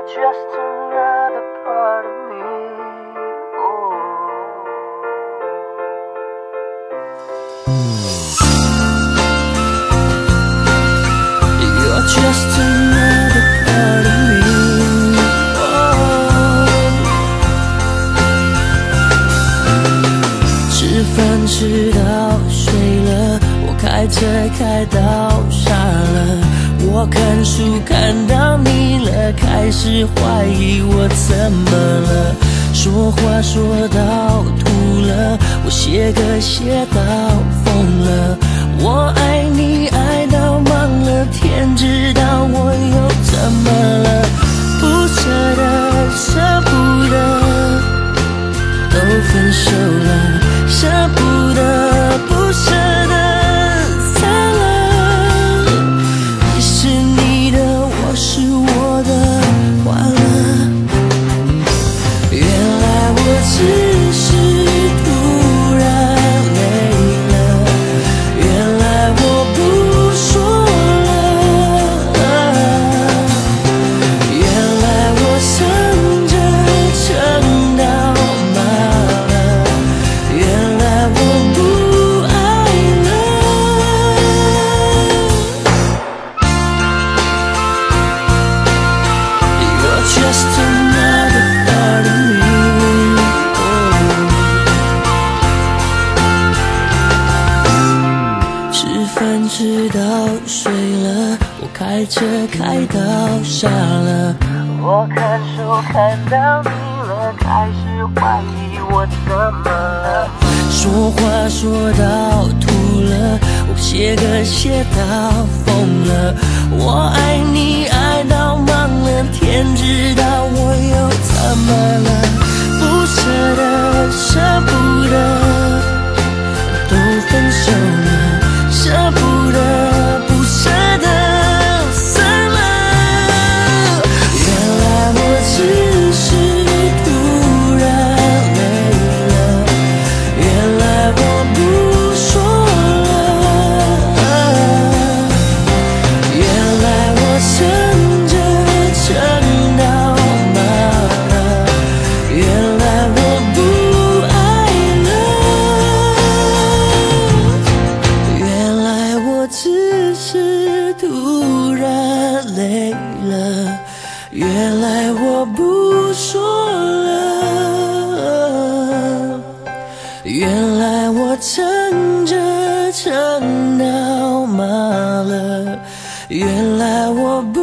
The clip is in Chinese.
just another part of me. Oh. You're just another part of me. Oh. 吃饭吃到睡了，我开车开到傻了。我看书看到腻了，开始怀疑我怎么了。说话说到吐了，我写歌写到疯了。我爱你爱到忙了，天知道我又怎么了。不舍得舍不得，都分手了，舍不得不舍得。是我的坏了，原来我只是突然累了，原来我不说了，原来我撑着撑到麻了，原来我不爱了。Just another part of me. Oh. 吃饭吃到睡了，我开车开到傻了。我看书看到腻了，开始怀疑我怎么了。说话说到吐了，我写歌写到疯了。我爱你爱到忙了，天知道我又怎么了。不舍得舍不得，都分手了，舍不得不舍得散了。原来我只是突然累了，原来我不说了，原来我撑着撑到麻了，原来我不爱了，原来我只是突然累了，原来我不说了，原来我撑着撑到麻了，原来我不